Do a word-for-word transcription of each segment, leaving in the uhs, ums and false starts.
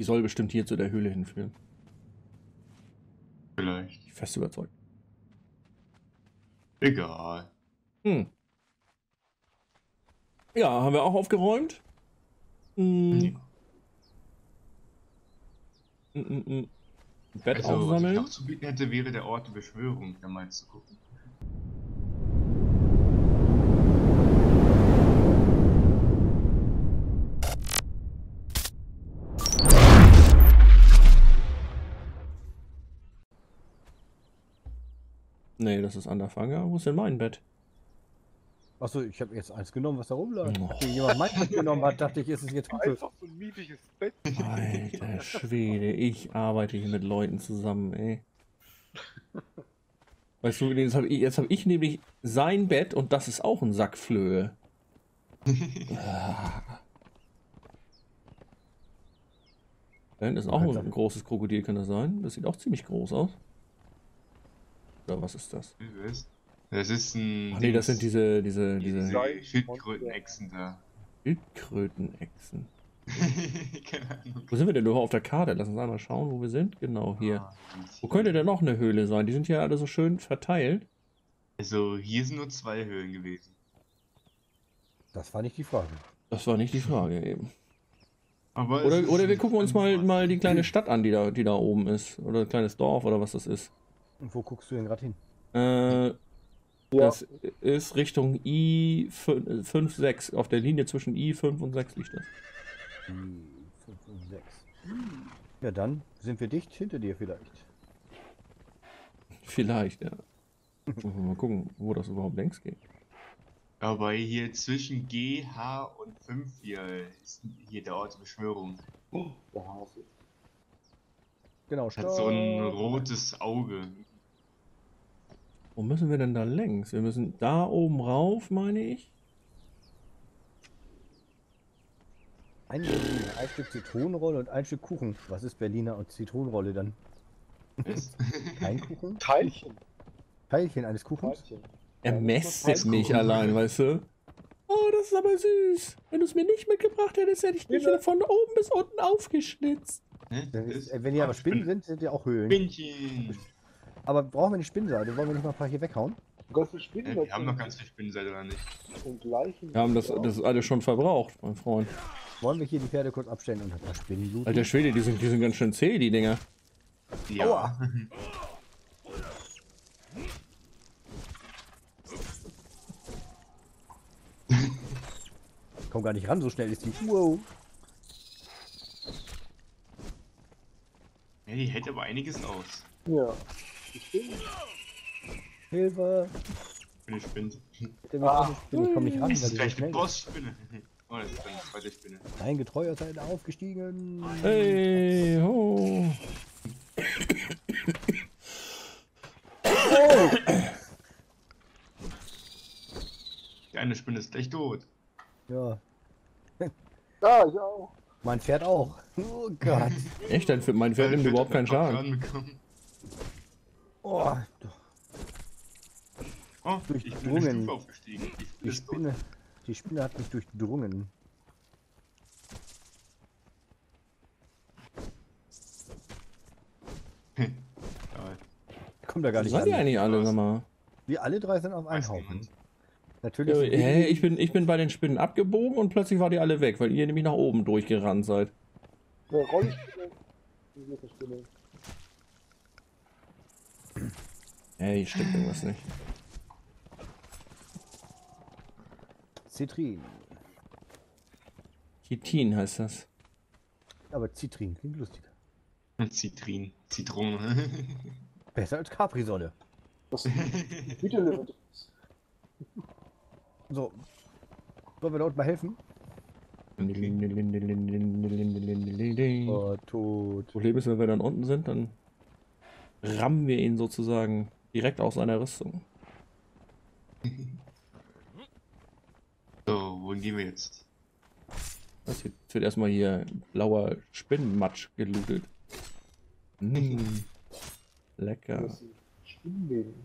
Die soll bestimmt hier zu der Höhle hinführen. Vielleicht. Ich bin fest überzeugt. Egal. Hm. Ja, haben wir auch aufgeräumt. Hm. Ja. Mm, mm, mm. Bett Also, was ich noch aufsammeln. zu bieten hätte, wäre der Ort der Beschwörung, da mal zu gucken. Nee, das ist Underfanger. Wo ist denn mein Bett? Achso, ich habe jetzt eins genommen, was da rumlag. Oh. Nachdem jemand mein Bett genommen hat, dachte ich, ist es jetzt Hufe. Einfach so ein miefiges Bett. Alter Schwede, ich arbeite hier mit Leuten zusammen, ey. Weißt du, jetzt habe ich, jetzt hab ich nämlich sein Bett und das ist auch ein Sack Flöhe. Ah. Da hinten ist auch ein großes Krokodil, kann das sein? Das sieht auch ziemlich groß aus. Oder was ist das? Das ist ein. Ach nee, das sind diese, diese, diese diese Schildkrötenechsen da. Schildkrötenechsen. Keine Ahnung. Wo sind wir denn nur auf der Karte? Lass uns einmal schauen, wo wir sind. Genau, hier. Ah, Wo könnte denn noch eine Höhle sein? Die sind ja alle so schön verteilt. Also, hier sind nur zwei Höhlen gewesen. Das war nicht die Frage. Das war nicht die Frage eben. Aber Oder, es ist oder wir ein gucken uns mal, Antwort. mal die kleine Stadt an, die da, die da oben ist. Oder ein kleines Dorf oder was das ist. Und wo guckst du denn gerade hin? Äh, Ja, Das ist Richtung I fünf, sechs. Auf der Linie zwischen I fünf und sechs liegt das. Die fünf und sechs. Ja, dann sind wir dicht hinter dir vielleicht. Vielleicht, ja. Mal gucken, wo das überhaupt längs geht. Aber hier zwischen G, H und fünf hier ist hier der Ort der Beschwörung. der Hase. Genau, Hat so ein stopp. rotes Auge. Wo müssen wir denn da längs? Wir müssen da oben rauf, meine ich. Ein Berliner, ein Stück Zitronenrolle und ein Stück Kuchen. Was ist Berliner und Zitronenrolle dann? Was? Kein Kuchen? Teilchen. Teilchen eines Kuchens? Teilchen. Er Ja, mästet mich Kuchen. allein, weißt du? Oh, das ist aber süß. Wenn du es mir nicht mitgebracht hättest, hätte ich dich Ja. von oben bis unten aufgeschnitzt. Hä? Wenn, Das ist- äh, wenn hier aber Ah, Spinnen sind, sind ja auch Höhlen. Spinnchen. Aber brauchen wir eine Spinnenseite? Wollen wir nicht mal ein paar hier weghauen? Ganz viele Spinnen. Ja, wir haben noch ganz viel Spinnenseite, oder nicht? Und gleichen. Wir haben das, das ist alles schon verbraucht, mein Freund. Wollen wir hier die Pferde kurz abstellen und ein paar Spinnen looten? Alter Schwede, die sind, die sind ganz schön zäh, die Dinger. Ja. Aua. Ich komm gar nicht ran, so schnell ist die. Wow. Ja, die hält aber einiges aus. Ja. Die Spinnen. Hilfe! Für eine Spinne. Bitte mich auch nicht spinnen. Ich komm nicht ran, weil Das die ist so gleich schnell eine ist. Bossspinne. Oh, das ist eine zweite Spinne. Ein getreuer Seid aufgestiegen. Hey, ho. Die eine Spinne ist gleich tot. Ja, Ja, ich auch. mein Pferd auch. Oh Gott. Echt? Dein, mein Pferd nimmt überhaupt keinen Schaden. Bekommen. Oh, Oh, ich bin eine Durchdrungen. Stufe aufgestiegen. Die Spinne die ist tot. Spinne, die Spinne hat mich durchdrungen. Ja, Kommt da gar Wo nicht seid ihr ran. eigentlich alle, sag mal? Wir alle drei sind auf einen weiß Haufen. niemand. Natürlich. Ja, sind wir hä, die- ich bin, ich bin bei den Spinnen abgebogen und plötzlich wart ihr alle weg, weil ihr nämlich nach oben durchgerannt seid. Eine Rollspinne. Die dritte Spinne. Hey, stimmt irgendwas nicht. Zitrin. Chitin heißt das. Aber Zitrin klingt lustiger. Zitrin. Zitrone. Besser als Capri-Sonne. Das ist Hütele. So. Sollen wir da unten mal helfen? Oh, tot. Problem ist, wenn wir dann unten sind, dann rammen wir ihn sozusagen direkt aus seiner Rüstung. So, wohin gehen wir jetzt? Das hier wird erstmal hier blauer Spinnenmatsch gelootet. Mm, lecker. Das sind Spinnenleben.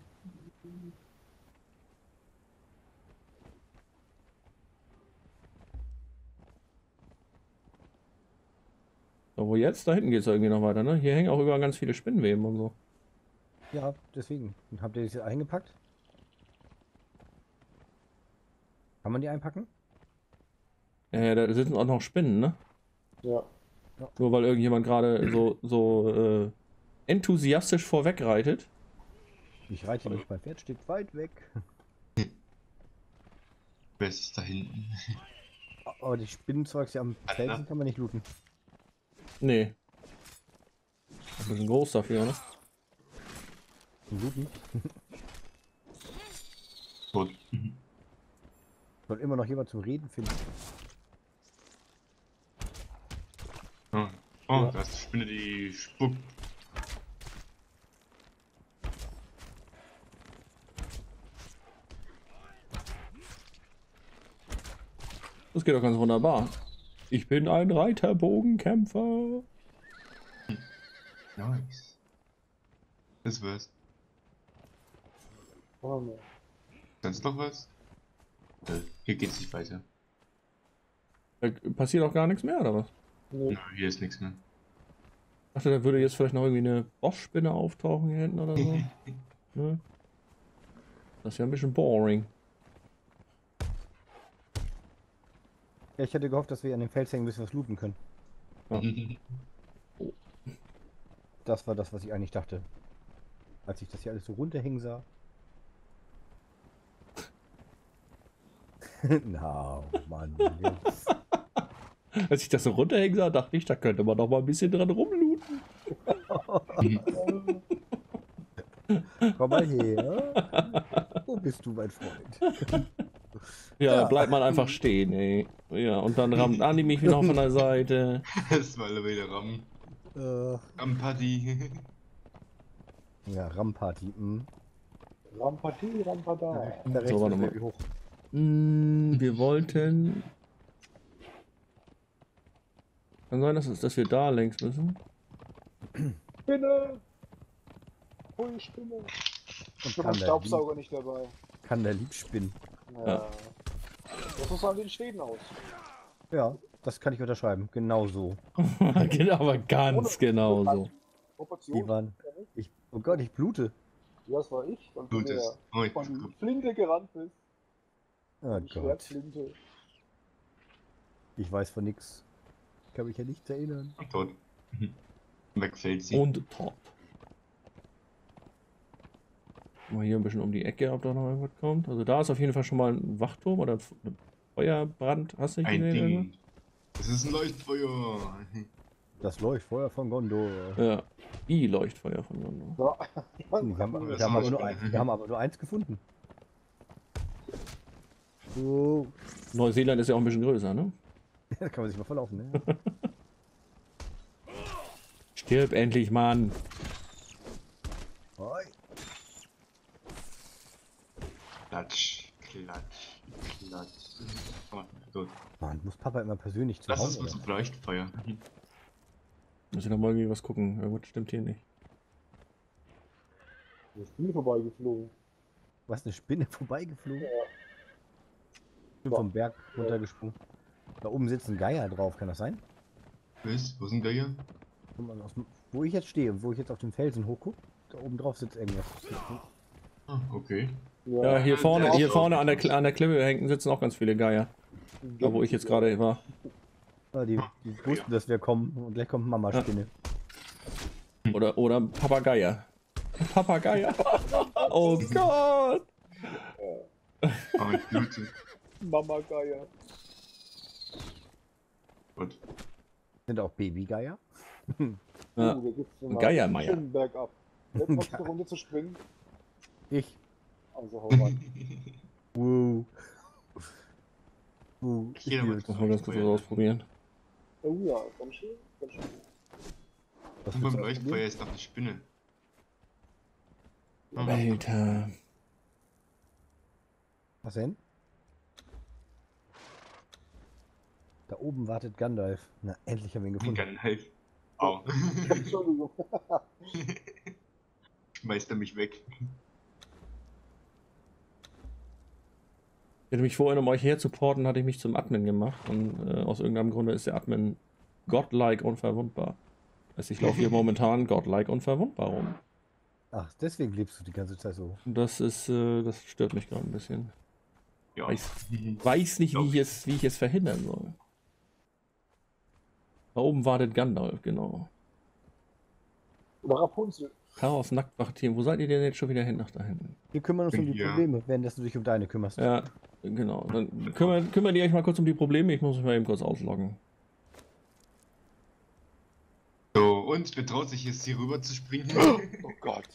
Aber jetzt, da hinten geht es irgendwie noch weiter, ne? Hier hängen auch überall ganz viele Spinnweben und so. Ja, deswegen. Und habt ihr das jetzt eingepackt? Kann man die einpacken? Ja, da sitzen auch noch Spinnen, ne? Ja. Nur weil irgendjemand gerade so, so äh, enthusiastisch vorwegreitet. Ich reite nicht, mein Pferd steht weit weg. Wer ist da hinten? Aber die Spinnenzeugs hier am Alter. Felsen kann man nicht looten. Nee. Ein bisschen groß dafür, ne? Zum Looten. Tot. Soll immer noch jemand zum Reden finden. Oh, oh da ist die Spinne, die spuckt. Das geht doch ganz wunderbar. Ich bin ein Reiterbogenkämpfer. Nice. Das war's. Oh, ne. Sonst noch was? Äh, hier geht's nicht weiter. Da passiert auch gar nichts mehr, oder was? Nee. Na, hier ist nichts mehr. Ich dachte, da würde jetzt vielleicht noch irgendwie eine Bossspinne auftauchen hier hinten oder so. Ne? Das ist ja ein bisschen boring. Ja, ich hätte gehofft, dass wir an dem Fels hängen, bis wir was looten können. Ja. Das war das, was ich eigentlich dachte. Als ich das hier alles so runterhängen sah. Na, Mann. Jetzt. Als ich das so runterhängen sah, dachte ich, da könnte man noch mal ein bisschen dran rumlooten. Komm mal her. Wo bist du, mein Freund? Ja, Ja. bleibt man einfach stehen, ey. Ja, und dann rammt Andi mich wieder von der Seite. Das war wieder Ram. Äh, Ram-Party. ja, Ramparty. Hm. Rampatie, Rampada. Da rechts So, warte ist mal. Baby hoch. Hm, wir wollten... Kann sein, dass, es, dass wir da längs müssen. Spinne! Hui, Spinne! Und Ich habe kann meinen der, Staubsauger nicht dabei. lieb, kann der lieb spinnen. Ja. Ja. Das muss man in Schweden aus. Ja, das kann ich unterschreiben. Genau so. Genau, aber ganz genau so. Die Proportion. waren. Ich, oh Gott, ich blute. Ja, das war ich. Und Du, von der das. Oh, ich von Flinte gerannt bist. Oh Die Gott. Schwertflinte. Ich weiß von nix. Kann mich ja nichts erinnern. bin tot. Wegfällt sie. Und top. Mal hier ein bisschen um die Ecke, ob da noch irgendwas kommt. Also da ist auf jeden Fall schon mal ein Wachturm oder ein Feuerbrand. Hast du nicht Ein gesehen? Ding. Das ist ein Leuchtfeuer. Das Leuchtfeuer von Gondor. Ja. Die Leuchtfeuer von Gondor. Ja. Wir haben, wir, Das haben aber ist nur spannend. ein, wir haben aber nur eins gefunden. So. Neuseeland ist ja auch ein bisschen größer, ne? Da kann man sich mal verlaufen, ne? Stirb endlich, Mann. Hoi. Klatsch, klatsch, klatsch. Oh, gut. Mann, muss Papa immer persönlich zu Lass uns Hause. mal zum Leuchtfeuer. Muss ich noch mal irgendwie was gucken. Irgendwas stimmt hier nicht. Da ist Spinne vorbeigeflogen. Was, eine Spinne vorbeigeflogen? Ja. Bin vom Berg runtergesprungen. Da oben sitzt ein Geier drauf, kann das sein? Was? Wo ist ein Geier? Guck mal, aus dem- Wo ich jetzt stehe, wo ich jetzt auf dem Felsen hochgucke, da oben drauf sitzt irgendwas. Ah, okay. Ja, hier vorne, der hier ist vorne auch- an der, Kl- an der Klippe hängen, sitzen auch ganz viele Geier. Da wo ich jetzt gerade war. Ja, die, die wussten, dass wir kommen und gleich kommt Mama-Spinne. Oder, oder Papageier. Papageier. Oh Gott. Oh, ich blute. Mama Geier. Gut. Sind auch Babygeier? Ja. Uh, da gibt's Ein Geiermeier. schönen Bergab. Jetzt hast du eine Runde zu springen. Ich. Also hau rein. Wow. Wow. Ich Hier will- wird- Muss mal ganz kurz was ausprobieren. Oh ja, ganz schön. Ganz schön. was Und willst beim du Leuchtfeuer ausprobieren? ist noch eine Spinne. Alter. Was denn? Da oben wartet Gandalf. Na, endlich haben wir ihn gefunden. Kann helfen. Au. Entschuldigung. Schmeißt er mich weg. Ich hätte mich vorhin, um euch herzuporten, hatte ich mich zum Admin gemacht. Und äh, aus irgendeinem Grunde ist der Admin godlike unverwundbar. Also ich laufe hier momentan godlike unverwundbar rum. Ach, deswegen lebst du die ganze Zeit so. Und das ist, äh, das stört mich gerade ein bisschen. Ja. Weiß, weiß nicht, wie ich, es, wie ich es verhindern soll. Da oben wartet Gandalf, genau. Oder Rapunzel. Chaos Nacktwacht-Team. Wo seid ihr denn jetzt schon wieder hin nach da hinten? Wir kümmern uns um die Ja. Probleme, während du dich um deine kümmerst. Ja, genau. Dann kümmert, kümmert ihr euch mal kurz um die Probleme. Ich muss mich mal eben kurz ausloggen. So, und wer traut sich jetzt hier rüber zu springen? Oh Gott.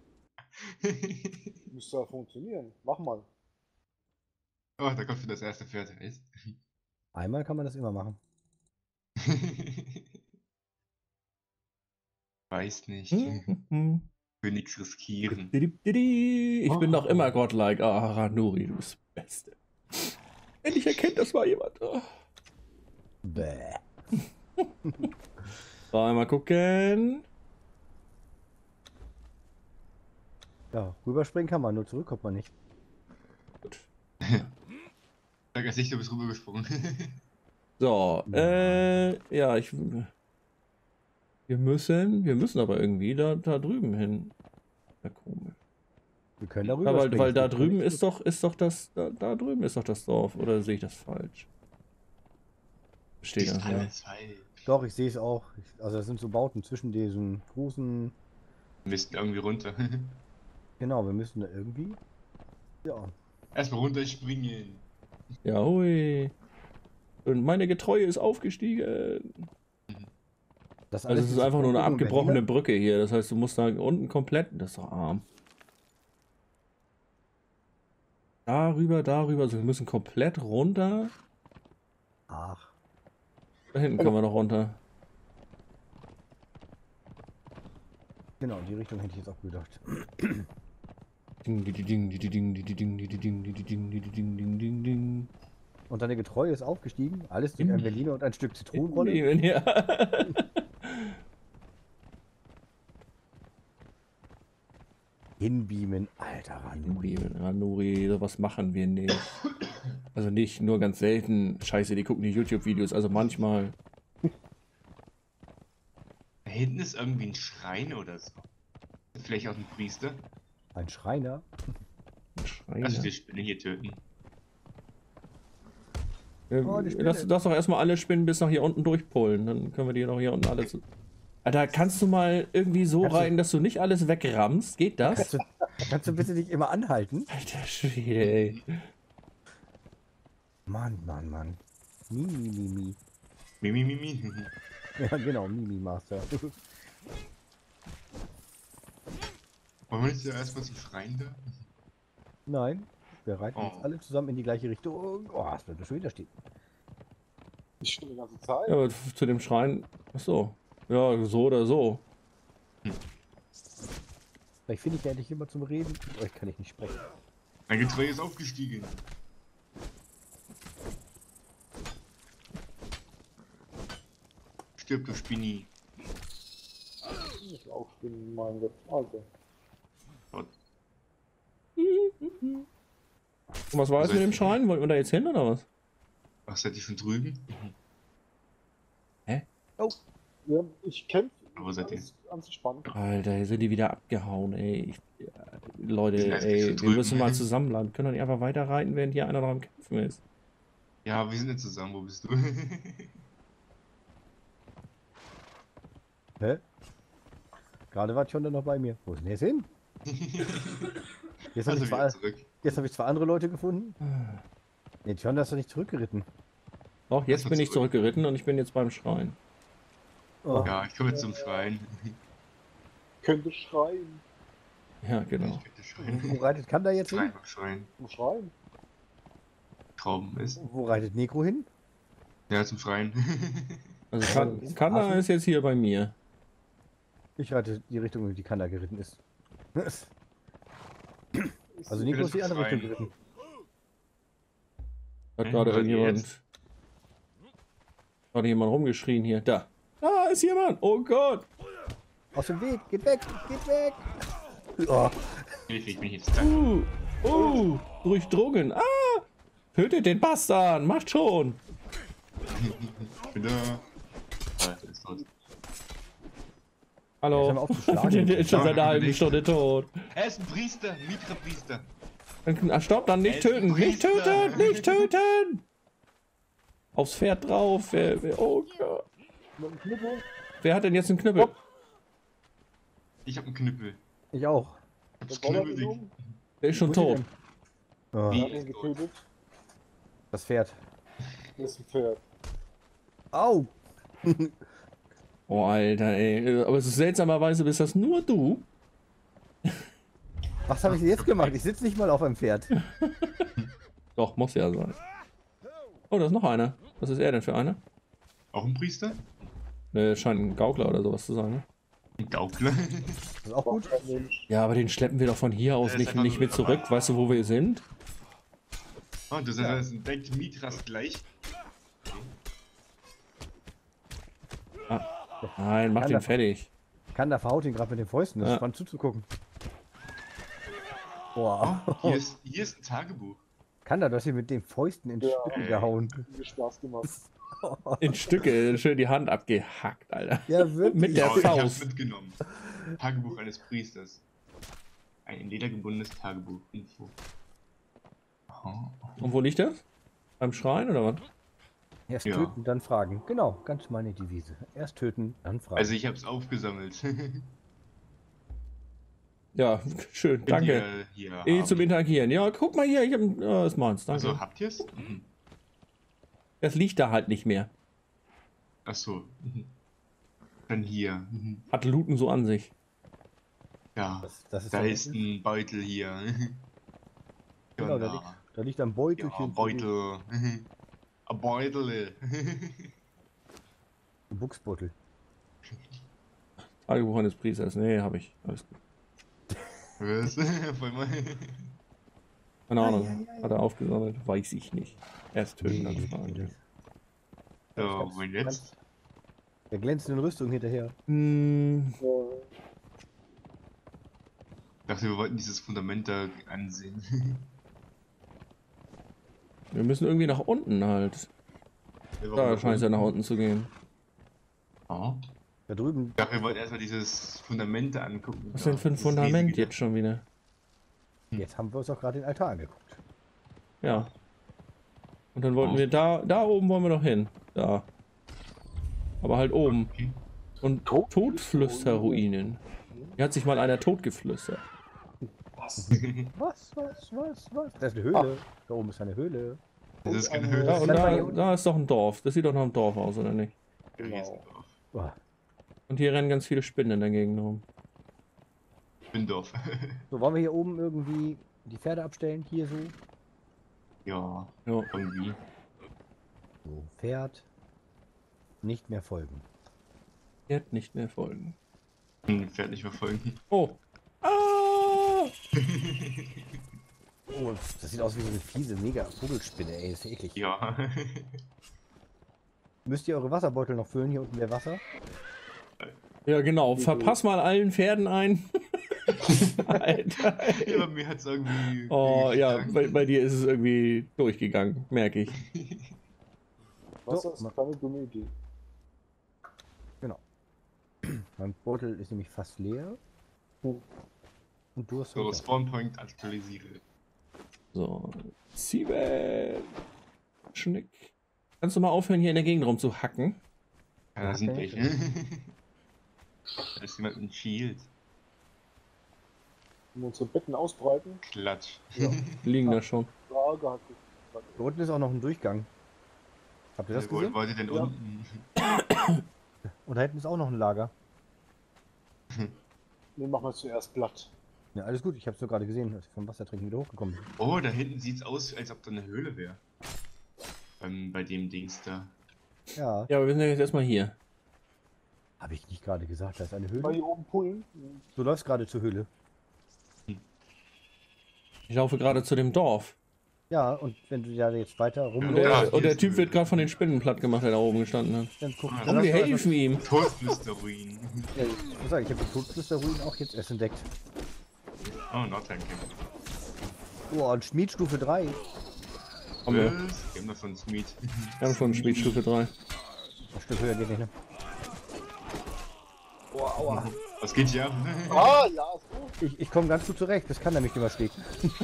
Müsste ja funktionieren. Mach mal. Oh, da kommt schon das erste Pferd. Weißt? Einmal kann man das immer machen. Weiß nicht. Mhm. Will nichts riskieren. Ich bin noch immer godlike. Ah, Ranuri, du bist das Beste. Endlich erkennt das mal jemand. Oh. Bäh. So, einmal gucken. Ja, rüberspringen kann man, nur zurück kommt man nicht. Gut. Sag erst nicht, du bist rübergesprungen. So, äh, ja, ich... Wir müssen, wir müssen aber irgendwie da, da drüben hin. Ja, komisch. Wir können da Ja, rüber weil, weil da drüben ist doch, ist doch das, da, da drüben ist doch das Dorf, oder sehe ich das falsch? Steht ist das, ja. alles falsch. Doch, ich sehe es auch. Ich, also das sind so Bauten zwischen diesen großen... Wir müssten irgendwie runter. Genau, wir müssen da irgendwie... Ja. Erstmal runterspringen. Ja, hui. Und meine Getreue ist aufgestiegen. Das Also es ist einfach nur eine Oben abgebrochene Berliner. Brücke hier. Das heißt, du musst da unten komplett... Das ist doch arm. Darüber, darüber. Also wir müssen komplett runter. Ach, Da hinten können wir noch runter. genau, in die Richtung hätte ich jetzt auch gedacht. Ding, di, di, ding, di, di, ding, di, di, ding, di, di, ding, di, di, ding, di, di, ding, ding, ding, ding. Und deine Getreue ist aufgestiegen. Alles durch ein In- Berliner und ein Stück Zitronenrolle. Ja. Hinbeamen, alter Ranuri. Ranuri, Ranuri, sowas machen wir nicht. Also nicht, nur ganz selten. Scheiße, die gucken die YouTube-Videos, also manchmal. Da hinten ist irgendwie ein Schrein oder so. Vielleicht auch ein Priester. Ein Schreiner. Schreien, Lass ja. die Spinne hier töten. Ja, Oh, die Spinne. lass, lass doch erstmal alle Spinnen bis nach hier unten durchpullen. Dann können wir die noch hier unten alles. Alter, kannst du mal irgendwie so Kannst du- rein, dass du nicht alles wegrammst? Geht das? Kannst du, kannst du bitte nicht immer anhalten? Alter Schwede, ey. Mann, Mann, Mann. Mimi, Mimi. Mimi, Mimi. Ja, genau, Mimi Master. Wollen wir nicht erstmal zum Schrein da? Nein, wir reiten Oh. jetzt alle zusammen in die gleiche Richtung. Oh, das wird schon wieder stehen. Ich stehe die ganze Zeit. Ja, aber zu dem Schrein. Achso. Ja, so oder so. Vielleicht finde ich ja endlich jemand zum Reden. Mit euch kann ich nicht sprechen. Mein Getreue ist aufgestiegen. Stirb, du Spinni. Ich aufspielen, mein Gott. Also. Und was war jetzt mit dem Schrein? Wollten wir da jetzt hin oder was? Ach, seid ihr schon drüben? Ja, ich kämpfe. Aber seid ihr? Ganz, ganz entspannt. Alter, hier sind die wieder abgehauen, ey. Ich, ja, Leute, Die sind erst ey, nicht so wir drüben. müssen mal zusammenbleiben. Wir können doch nicht einfach weiter reiten, während hier einer noch am Kämpfen ist. Ja, wir sind jetzt zusammen. Wo bist du? Hä? Gerade war Tionda noch bei mir. Wo ist denn jetzt hin? Jetzt habe Also ich, wieder zwar- zurück. jetzt hab ich zwei andere Leute gefunden. Nee, Tionda ist doch nicht zurückgeritten. Doch, jetzt Lass mal bin ich zurück. zurückgeritten und ich bin jetzt beim Schrein. Oh, Ja, ich komme jetzt zum Schrein. Könnte schreien. Ja, genau. Ich könnte schreien. wo reitet Kanda jetzt hin? Schrein, Schrein. Zum Schreien. Trauben ist. Wo reitet Nekro hin? Ja, zum Schrein. Also kan Kanna Affen. ist jetzt hier bei mir. Ich reite die Richtung, in die Kanda geritten ist. Ist Also die- Nekro ist die andere Schreien. Richtung geritten. Hat Hä, gerade wo seid ihr irgendjemand. Gerade jemand rumgeschrien hier. Da. Da ist jemand. Oh Gott. Aus dem Weg, geht weg, geht weg. Oh, Ich bin jetzt da. Uh. Uh. Durchdrungen. Ah. Tötet den Bastard. Macht schon. Ich bin da. Ah, der ist tot. Jetzt Hallo. haben wir aufgeschlagen. Der ist schon seit einer halben Stunde tot. Er ist ein Priester, Mitra-Priester. Dann, ah, stopp, dann nicht Er ist ein töten, nicht Priester. töten, nicht töten! Aufs Pferd drauf, wer, wer, oh Gott. Mit dem Knüppel. Wer hat denn jetzt einen Knüppel? Ich hab einen Knüppel. Ich auch. Ich hab's Der Boller Knüppel. genommen. Der ist schon Wo ist tot. der denn? Oh, Wie? Er hat ihn getötet. das Pferd. Das ist ein Pferd. Au! Oh, Alter, ey. Aber es ist seltsamerweise bist das nur du. Was habe ich denn jetzt gemacht? Ich sitze nicht mal auf einem Pferd. Doch, muss ja sein. Oh, da ist noch einer. Was ist er denn für einer? Auch ein Priester? Ne, scheint ein Gaukler oder sowas zu sein, ne? Ein Gaukler. Das ist auch gut. Kein Mensch. Ja, aber den schleppen wir doch von hier aus Der ist nicht, einfach nicht nur mit zurück. Weißt du, wo wir sind? Oh, das ist entdeckt Mitras gleich. Nein, mach Kann den der- fertig. Kann da verhaut ihn gerade mit den Fäusten. Das ist Ja. spannend zuzugucken. Boah. Hier ist, hier ist ein Tagebuch. Kann da das hier mit den Fäusten in Ja. Stücke gehauen? Mir Spaß gemacht. In Stücke, schön die Hand abgehackt, Alter. Ja, wirklich. Mit der Oh, ich hab's Faust. mitgenommen. Tagebuch eines Priesters. Ein in Leder gebundenes Tagebuch. Info. Aha. Und wo liegt das? Beim Schrein oder was? Erst Ja. töten, dann fragen. Genau, ganz meine Devise. Erst töten, dann fragen. Also ich hab's aufgesammelt. Ja, schön, Könnt danke. ihr Hier Eh haben. zum Interagieren. Ja, guck mal hier, ich hab, ja, das ist meins, danke. Also habt ihr's? Mhm. Das liegt da halt nicht mehr. Achso. Mhm. Dann hier. Mhm. Hat Looten so an sich. Ja. das, das ist Da doch- ist ein Beutel hier. Genau, da Ja, liegt, da liegt ein Beutelchen. ja, Beutel. Ein Beutel. Ein Buchsbeutel. Tagebuch eines Priesters. Nee, hab ich. Alles gut. Was? Voll mal. Keine Ahnung. Ei, ei, ei. Hat er aufgesammelt? Weiß ich nicht. Erst töten, dann Nee, fragen. nee. So, und jetzt? Der glänzenden Rüstung hinterher. Hm, Ja. Ich dachte, wir wollten dieses Fundament da ansehen. wir müssen irgendwie nach unten halt. Da scheint es ja nach unten zu gehen. Oh. Da drüben. Ich dachte, wir wollten erstmal dieses Fundament da angucken. Was Da, denn für ein dieses Fundament riesige. jetzt schon wieder? Jetzt haben wir uns auch gerade den Altar angeguckt. Ja. Und dann wollten Oh. wir da, da oben wollen wir noch hin. Da. Aber halt oben. Okay. Und Todflüsterruinen. Hier hat sich mal einer totgeflüstert. Was? Was, was, was, was? Das ist eine Höhle. Da oben ist eine Höhle. Das ist keine eine- Höhle. Da, und Bleib mal da, hier unten. da ist doch ein Dorf. Das sieht doch nach einem Dorf aus, oder nicht? Ja, hier ist ein Genau. Dorf. Boah. Und hier rennen ganz viele Spinnen in der Gegend rum. Bindorf. So, wollen wir hier oben irgendwie die Pferde abstellen? Hier so. Ja, Ja. irgendwie. So, Pferd. Nicht mehr folgen. Wird nicht mehr folgen. Hm, Pferd nicht verfolgen. Oh. Ah! Oh, das sieht aus wie so eine fiese, mega Vogelspinne, ey. Das ist ja eklig. Ja. Müsst ihr eure Wasserbeutel noch füllen? Hier unten wäre Wasser. Ja, genau. Verpass mal allen Pferden ein. Alter. Ja, bei mir hat's irgendwie. Oh, ja, geschlagen. bei, bei dir ist es irgendwie durchgegangen, merke ich. Was So, ist keine dumme Idee. Mein Beutel ist nämlich fast leer. Hm. Und du hast So, noch- Spawnpoint aktualisiere. So. Sieben. Schnick. Kannst du mal aufhören, hier in der Gegend rumzuhacken? Ja, da sind Okay. welche. Da ist jemand mit einem Shield. Wenn wir unsere Betten ausbreiten, Klatsch. Liegen da schon. Frage hat Da unten ist auch noch ein Durchgang. Habt ihr das Wo gesehen? wollt ihr denn Ja. unten? Und da hinten ist auch noch ein Lager. Nee, machen wir zuerst platt. Ja, alles gut. Ich habe es nur gerade gesehen, als ich vom Wassertrinken wieder hochgekommen bin. Oh, da hinten sieht's aus, als ob da eine Höhle wäre. Beim, bei dem Dings da. Ja, Ja, aber wir sind ja jetzt erstmal hier. habe ich nicht gerade gesagt, da ist eine Mal Höhle. hier oben pullen. Du läufst gerade zur Höhle. Ich laufe gerade zu dem Dorf. Ja, und wenn du ja jetzt weiter Und rumläufst, Ja, der, hier und der ist Typ eine wird Höhle. gerade von den Spinnen platt gemacht, der da oben gestanden hat. dann guck. Ah, dann Oh, die lass mal helfen ihm. Todflüsterruin. Ja, ich muss sagen, ich habe die Todflüsterruinen auch jetzt erst entdeckt. Oh, Nordhand. Oh, und Schmiedstufe drei. Haben wir. Was? Wir haben doch schon Smith. Wir haben schon Schmiedstufe drei. Das Stück höher geht nicht, ne? Oh, aua. Was geht hier ab? Ah, ja, ist gut. Ich, ich komme ganz gut zurecht, das kann er mich überstehen.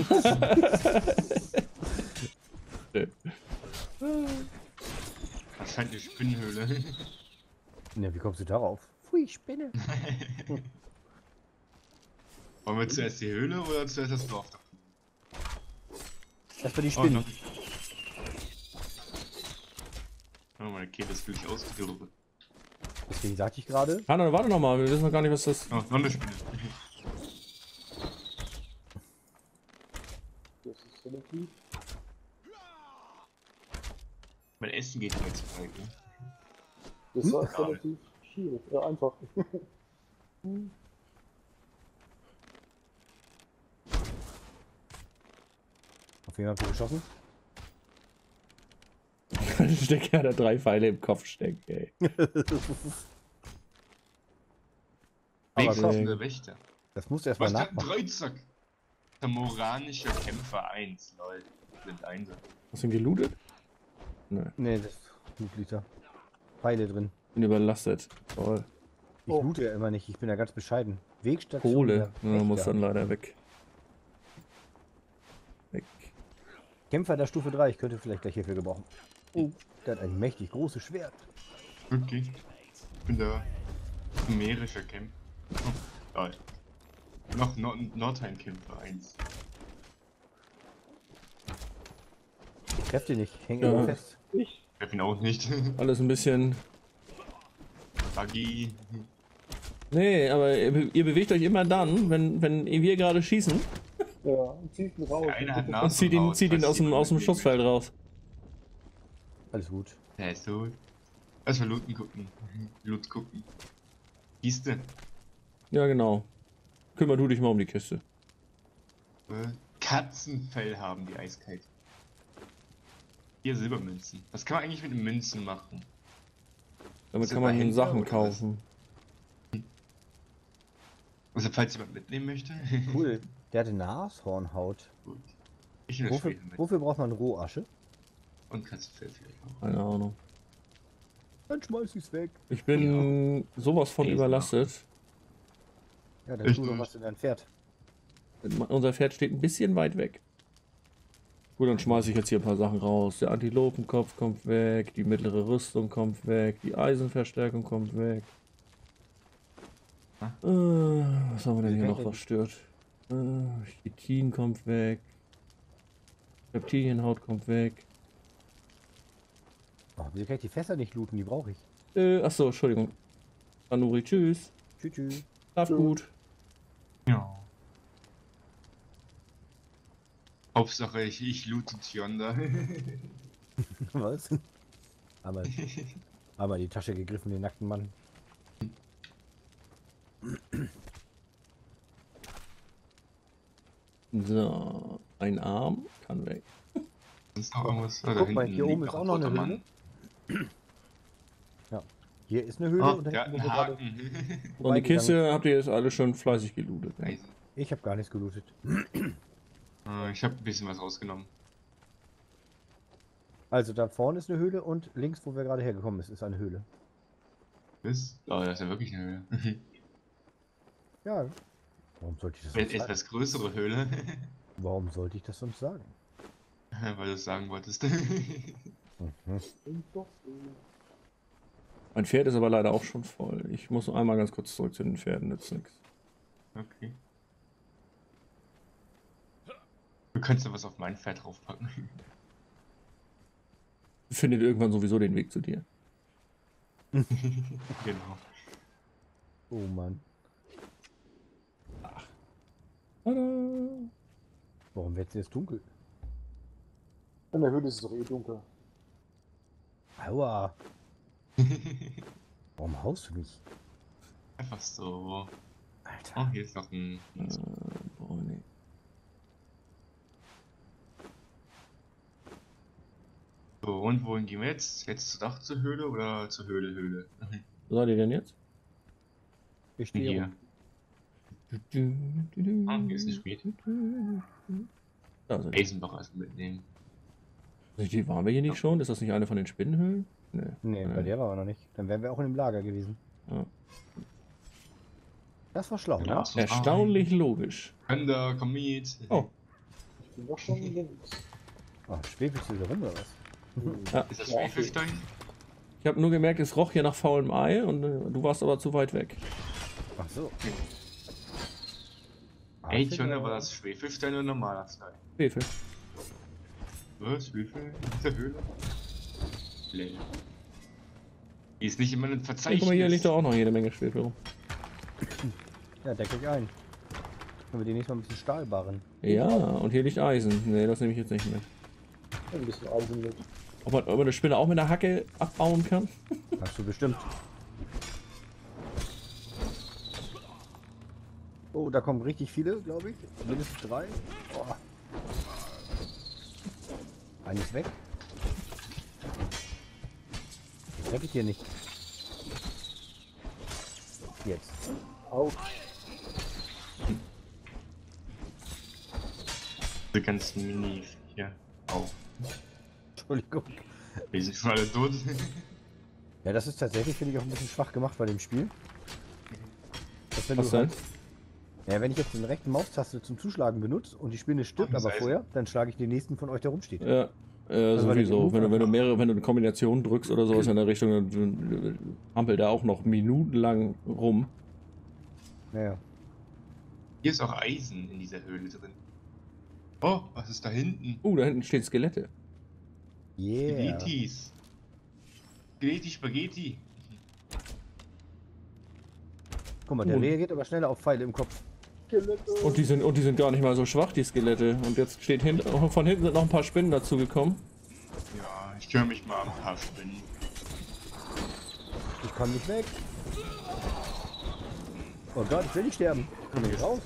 Das scheint die Spinnenhöhle. Ne, wie kommst du darauf? Pfui, Spinne. Wollen wir zuerst die Höhle oder zuerst das Dorf? Erstmal die Oh, Spinnen. noch. Oh, meine Kehle ist völlig ausgerüstet. Deswegen sagte ich gerade. Hanna, warte noch mal, wir wissen noch gar nicht, was das... Oh, noch eine Spinne. Das ist relativ. Mein Essen geht mir jetzt frei, ne? Das Hm? war relativ schwierig. Ja, einfach. Auf wen habt ihr geschossen? Stecker, der drei Pfeile im Kopf steckt, ey. Aber Weglaufender Wächter. Das musst du erstmal Was ist der nachmachen. Dreizack? Samoranischer Kämpfer eins, Leute. Sind Einser. Hast du ihn gelootet? Ne, Ne, das ist Blutliter. Pfeile drin. bin überlastet. Toll. Ich Oh. loote ja immer nicht, ich bin ja ganz bescheiden. Wegstation. Kohle. der Ja, muss Wächter. dann leider weg. Weg. Kämpfer der Stufe drei, ich könnte vielleicht gleich hierfür gebrauchen. Oh, der hat ein mächtig großes Schwert. Okay. Ich bin der sumerischer Kämpfer. Oh, geil. Noch Nord Nordheim-Kämpfer eins. Ich treffe den nicht, ich hänge Ja. immer fest. Ich? Ich hab ihn auch nicht. Alles ein bisschen... Buggy. Nee, aber ihr, be- ihr bewegt euch immer dann, wenn, wenn wir gerade schießen Ja, und ziehst ihn raus. Der eine hat und Nasen zieht ihn, raus, zieht ihn falls aus dem, jemand aus dem mit ihm Schussfeld raus. Alles gut. Der ist tot. Lass mal looten gucken. Loot gucken. Kiste. Ja, genau. Kümmer du dich mal um die Kiste. Äh, Katzenfell haben die eiskalt. Hier Silbermünzen. Was kann man eigentlich mit den Münzen machen? Damit Ist kann das bei man Händler Sachen oder was? kaufen. Also falls jemand mitnehmen möchte. Cool. Der hatte Nashornhaut. Gut. Ich nehme das Wofür, später mit. wofür braucht man Rohasche? Und Katzenfell vielleicht auch. Keine Ahnung. Dann schmeiß ich's weg. Ich bin sowas von Ey, überlastet. Ja, dann Ich tu doch nicht. was in dein Pferd. Unser Pferd steht ein bisschen weit weg. Gut, dann schmeiße ich jetzt hier ein paar Sachen raus. Der Antilopenkopf kommt weg, die mittlere Rüstung kommt weg, die Eisenverstärkung kommt weg. Hm? Äh, was haben wir denn Wie hier kann noch, denn- was stört? Äh, Chitin kommt weg. Reptilienhaut kommt weg. Oh, wieso kann ich die Fässer nicht looten? Die brauche ich. Äh, achso, Entschuldigung. Anuri, tschüss. Tschüss, tschüss. Schlaf gut. Ja. Hauptsache ich, ich loote Tionda. Was? Aber, aber die Tasche gegriffen, den nackten Mann. So, ein Arm kann weg. Ist noch irgendwas? Ah, da Guck mal, hinten hier oben liegt ist auch ein noch eine toter Höhle. Mann. Ja. Hier ist eine Höhle Oh, und da der hat hinten, wo einen wir gerade- Haken. Und die vorbeigegangen Kiste habt ihr jetzt alle schon fleißig gelootet. Ne? Eisen. Ich habe gar nichts gelootet. Äh, Ich habe ein bisschen was rausgenommen. Also da vorne ist eine Höhle und links, wo wir gerade hergekommen sind, ist eine Höhle. Bis? Oh, das ist ja wirklich eine Höhle. Ja. Warum sollte ich das Eine sonst sagen? etwas größere Höhle. Warum sollte ich das sonst sagen? Weil du es sagen wolltest. Mhm. Klingt doch so. Mein Pferd ist aber leider auch schon voll. Ich muss noch einmal ganz kurz zurück zu den Pferden, nützt nichts. Okay. Du kannst ja was auf mein Pferd draufpacken. Findet irgendwann sowieso den Weg zu dir. Genau. Oh Mann. Tada! Warum wird es jetzt dunkel? In der Höhle ist es doch eh dunkel. Aua. Warum haust du mich? Einfach so. Alter. Oh, hier ist noch ein. Äh, oh, nee. So, und wohin gehen wir jetzt? Jetzt zur Dach zur Höhle oder zur Höhle Höhle? Wo seid ihr denn jetzt? Ich stehe Hier. rum. Ah, hier ist ein Schmied. Da seid ihr. Eisenbach also mitnehmen. Die waren wir hier nicht schon? Ist das nicht eine von den Spinnenhöhlen? Nee. Nee, bei der waren wir noch nicht. Dann wären wir auch in dem Lager gewesen. Ja. Das war schlau, Ja, ne? so Erstaunlich logisch. Könder, komm mit. Oh, Ich bin doch schon links. Ah, schwefelst du wieder rum oder was? ja. Ist das Ja, Schwefelstein? Ich habe nur gemerkt, es roch hier nach faulem Ei und äh, du warst aber zu weit weg. Ach so. Ey, Ah, John, find, war das Schwefelstein oder normaler Stein? Schwefel. Was? Schwefel? In dieser Höhle? Lell. Die ist nicht immer ein Hey, Verzeichnis. guck mal, hier liegt doch auch noch jede Menge Schwefel rum. Ja, deck ich ein. Können wir demnächst mal ein bisschen Stahl barren. Ja, und hier liegt Eisen. Nee, das nehme ich jetzt nicht mit. Ein bisschen Eisen mit. Ob man, ob man eine Spinne auch mit der Hacke abbauen kann? Hast du bestimmt. Oh, da kommen richtig viele, glaube ich. Mindestens drei. Boah. Eines weg. Das treff ich hier nicht. Jetzt. Autsch. Diese ganzen Mini hier. Auch. Entschuldigung. Die sind schon alle tot. Ja, das ist tatsächlich, finde ich, auch ein bisschen schwach gemacht bei dem Spiel. Dass wenn Was du denn? halt, ja, wenn ich jetzt den rechten Maustaste zum Zuschlagen benutze und die Spinne stirbt Oh, aber Seite. vorher, dann schlage ich den nächsten von euch, der rumsteht. Ja, äh, Also, weil die sowieso. Move Wenn du, wenn du einfach- mehrere, wenn du eine Kombination drückst oder sowas in der Richtung, dann hampelt er auch noch minutenlang rum. Naja. Hier ist auch Eisen in dieser Höhle drin. Oh, was ist da hinten? Uh, da hinten stehen Skelette. Yeah. Spaghettis. Spaghetti, Spaghetti. Guck mal, der Und- reagiert aber schneller auf Pfeile im Kopf. Skelette. Und die sind und die sind gar nicht mal so schwach, die Skelette. Und jetzt steht hinten, von hinten sind noch ein paar Spinnen dazu gekommen. Ja, ich kümmere mich mal um ein paar Spinnen. Ich kann nicht weg. Oh Gott, ich will nicht sterben. Komm ich raus?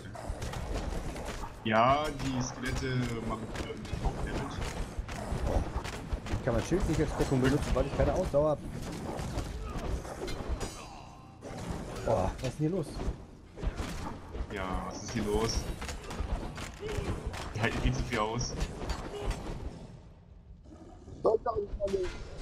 Ja, die Skelette machen irgendwie auch Damage. Ich kann mein Schild nicht als Deckung benutzen, weil ich keine Ausdauer habe. Boah, was ist denn hier los? Ja, was ist hier los? Die halten viel zu viel aus. Leute, alle.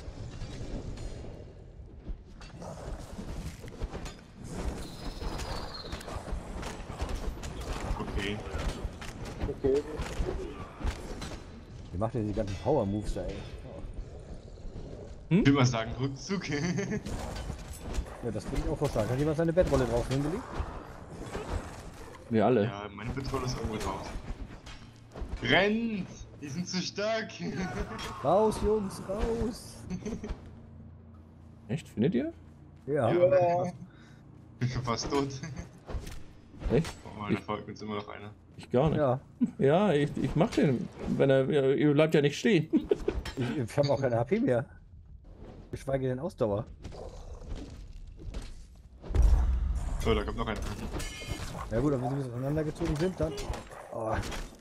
Okay. Okay. Wie macht ihr die ganzen Power-Moves da, ey? Ich würde mal sagen, Rückzug. Ja, das finde ich auch vorschlagen. Hat jemand seine Bettrolle draußen hingelegt? Wir alle. Ja, meine Betreuung ist irgendwo drauf. Rennt! Die sind zu stark! Raus, Jungs, raus! Echt? Findet ihr? Ja. Ja. Ich bin schon fast tot. Echt? Oh, da folgt uns immer noch einer. Ich gar nicht. Ja. Ja, ich, ich mach den. Wenn er. Ja, ihr bleibt ja nicht stehen. Ich, ich habe auch keine H P mehr. Geschweige denn Ausdauer. So, da kommt noch einer. Ja gut, aber wenn sie bis auseinandergezogen sind, dann... Oh.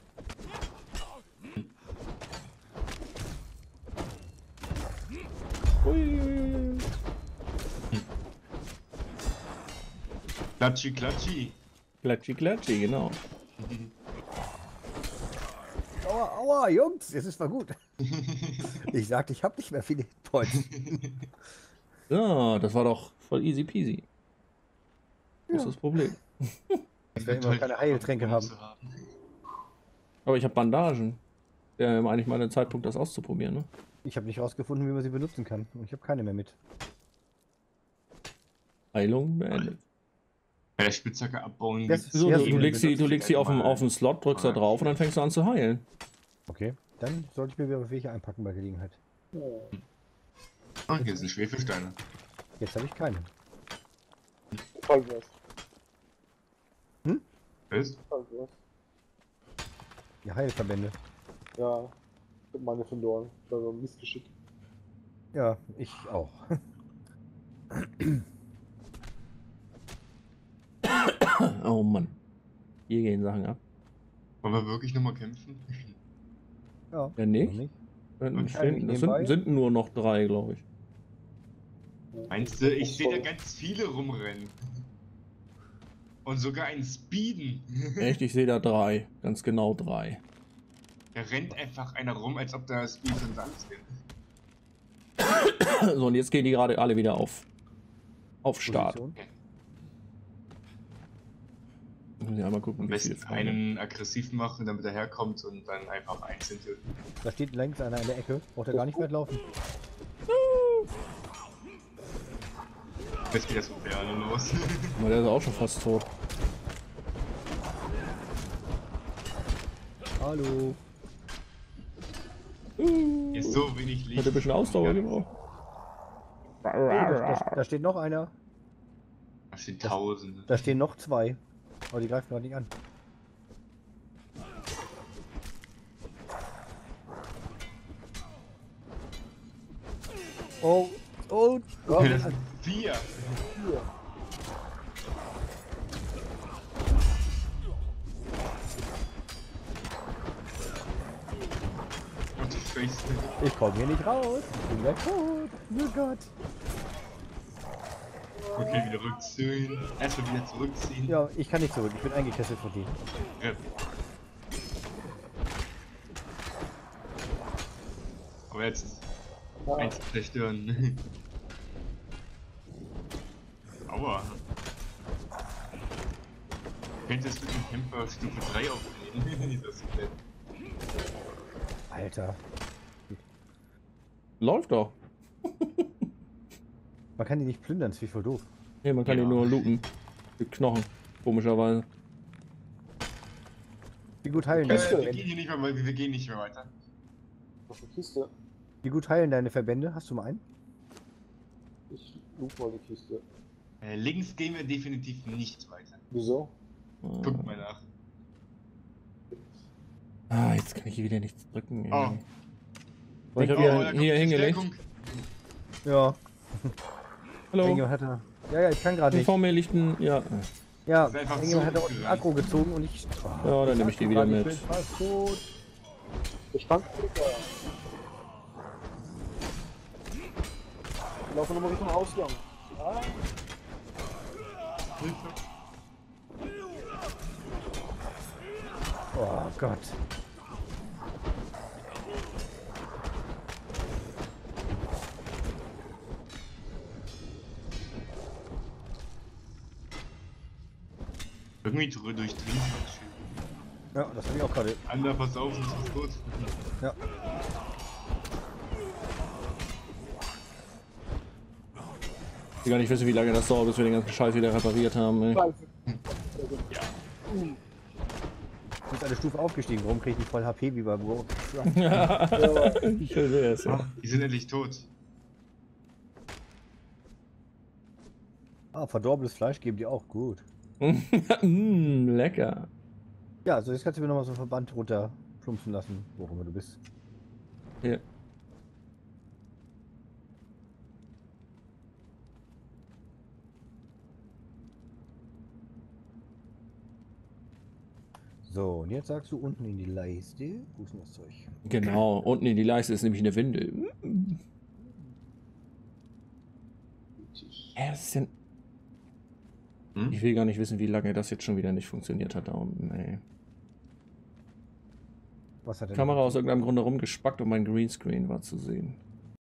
Ui. Klatschi, klatschi! Klatschi, klatschi, genau. Aua, aua, Jungs, es ist mal gut. Ich sagte, ich habe nicht mehr viele Hitpoints. Ja, das war doch voll easy peasy. Das ist das Problem. Ich werde immer noch keine Heiltränke haben. Aber ich habe Bandagen. Ja, eigentlich mal ein Zeitpunkt, das auszuprobieren, ne? Ich habe nicht rausgefunden, wie man sie benutzen kann. Und ich habe keine mehr mit. Heilung beendet. Bei der Spitzhacke abbauen. Das- gibt's So, Ja, du, so du eine legst sie, du legst sie auf den, auf den Slot, drückst da Ah, drauf und dann fängst du an zu heilen. Okay, dann sollte ich mir wieder welche einpacken bei Gelegenheit. Ah, hier sind Schwefelsteine. Jetzt habe ich keine. Fall was. Was? Fall was. Die Heilverbände. Ja. Ich hab meine verloren. Ich war so ein Missgeschick. Ja, ich auch. Oh Mann. Hier gehen Sachen ab. Wollen wir wirklich nochmal kämpfen? Ja, Ja, nicht? noch nicht. Hinten Okay. stehen- Das Nebenbei. sind, sind nur noch drei, glaube ich. Meinst du, ich sehe da ganz viele rumrennen. Und sogar einen Speeden. Echt, ich sehe da drei. Ganz genau drei. Da rennt einfach einer rum, als ob da Speed und Sand sind. So, und jetzt gehen die gerade alle wieder auf. Auf Start. Position. Muss ich einmal gucken, Am wie viel besten Farbe. einen aggressiv machen, damit er herkommt und dann einfach einzeln töten. Da steht längst einer in der Ecke. Braucht er gar nicht weit laufen. Jetzt geht das mit Berne los. Aber der ist auch schon fast tot. Hallo. Hier ist so wenig Licht. Hätte ein bisschen Ausdauer gebraucht. Oh, da, da, da steht noch einer. Da stehen Tausende. Da stehen noch zwei. Aber die greifen gerade nicht an. Oh, oh, oh. Okay, das sind vier. Hier. Und die Face. Ich komme hier nicht raus. Ich bin gleich tot. Oh Gott. Okay, wieder rückziehen. Erstmal wieder zurückziehen. Ja, ich kann nicht zurück. Ich bin eingekesselt von denen. Ja. Aber jetzt Ah, eins zerstören. Aua. Könntest du den Camper Stufe drei aufnehmen? Das ist nett. Alter. Läuft doch. Man kann die nicht plündern, ist wie voll doof. Nee, man kann Ja. ihn nur looten. Mit Knochen. Komischerweise. Wie gut heilen Äh, deine wir Verbände? gehen hier nicht mehr, wir gehen nicht mehr weiter. auf der Kiste. Wie gut heilen deine Verbände? Hast du mal einen? Ich loop mal die Kiste. Äh, links gehen wir definitiv nicht weiter. Wieso? Guckt mal nach. Ah, jetzt kann ich hier wieder nichts drücken. Ey. Oh. Oh, ich hab Oh, hier, da kommt hier die hingelegt. Verstärkung. Ja. Hallo. Irgendjemand hat er. Ja, ja, ich kann gerade nicht. Vor mir liegt ein. Ja. Ja, Das ist einfach irgendjemand so hat da unten gerannt. Akku gezogen und ich. Oh, Ja, dann nehme ich die wieder Ich mit. bin fast tot. Der Schrank. Ich laufe nochmal Richtung Ausgang. Ah, Oh Gott. Irgendwie dr- durchdringt. Ja, das habe ich auch gerade. Ander, pass auf, das ist gut. Ja. Ich will gar nicht wissen, wie lange das dauert, bis wir den ganzen Scheiß wieder repariert haben. Ey. Scheiße. Ich bin eine Stufe aufgestiegen. Warum kriege ich nicht voll H P wie bei Bro? Schön wär's. Ja. Die sind endlich tot. Ah, verdorbenes Fleisch geben die auch gut. mm, lecker. Ja, also jetzt kannst du mir nochmal so einen Verband runter plumpsen lassen, wo auch immer du bist. Hier. So, und jetzt sagst du unten in die Leiste. Wo ist denn das Zeug? Genau, unten in die Leiste ist nämlich eine Windel. Mm. Hä, was ist denn? Hm? Ich will gar nicht wissen, wie lange das jetzt schon wieder nicht funktioniert hat da unten, ey. Was hat Die denn? Kamera aus irgendeinem Grunde rumgespackt und mein Greenscreen war zu sehen.